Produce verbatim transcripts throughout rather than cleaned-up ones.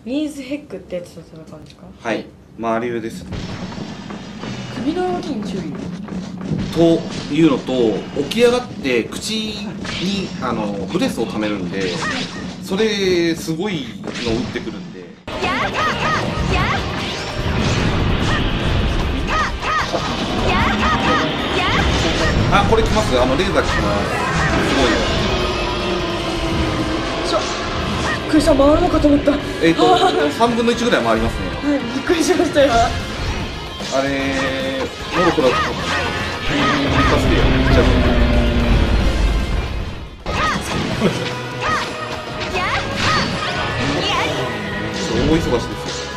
ミーズヘックってやつと戦うんですか？ はい、マリューです。 首の動きに注意というのと、起き上がって口にあのブレスを溜めるんで、それすごいの打ってくるんで。あ、これ来ます。あのレーザー来ます。すごいよ。 ちょクリさん回るのかと思った。 えっとさんぶんのいちぐらい回りますね。 はい、びっくりしましたよ。 あれモロコだと一発でやっちゃう。大忙しですよ。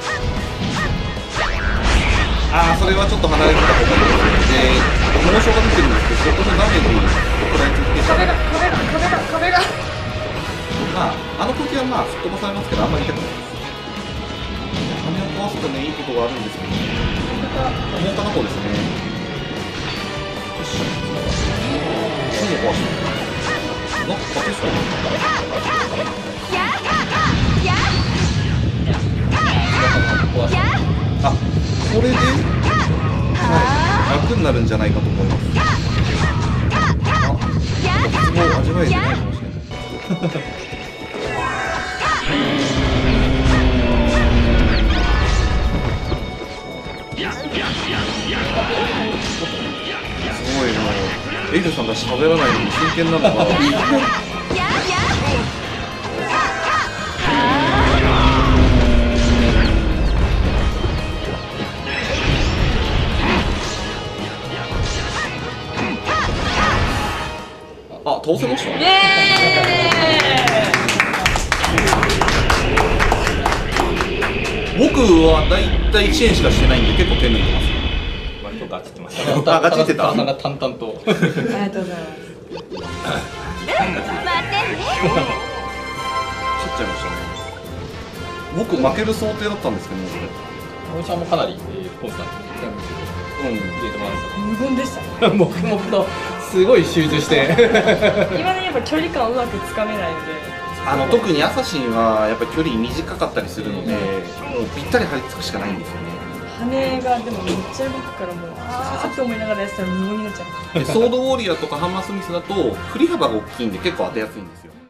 ああ、それはちょっと離れてた方がいいですね。で、モーションが出てるんですけど、そこの画面に食らいついて、 壁が壁が壁が壁がまあ、あの時はまあ吹っ飛ばされますけど、あんまり痛くないです。羽を壊すとね、いいことがあるんですけど、重たの方ですね。よし、何を壊したの？なんか勝てそうな。あ、これで、はい、楽になるんじゃないかと思います。あ、ツボを味わえてないかもしれない。すごいもうエイルさんが喋らないのに真剣なのがあ、倒せました。 イエーイ。僕はだいたいいちえんしかしてないんで結構手抜いてます。 割とガチってました。 あ、ガチってた。 なんか淡々と。 ーイ。ありがとうございます。 切っちゃいましたね。僕負ける想定だったんですけどね、 おじさんもかなりコンスタントに入れてもらうんです無言でしたね。 よ。黙々とすごい集中して。 今ねやっぱ距離感をうまくつかめないので。 あの特にアサシンはやっぱり距離短かったりするので、もうぴったり張り付くしかないんですよね。 羽がでもめっちゃ動くからもうあーって思いながらやってたら無言になっちゃう。 でソードウォーリアーとかハンマースミスだと振り幅が大きいんで結構当てやすいんですよ。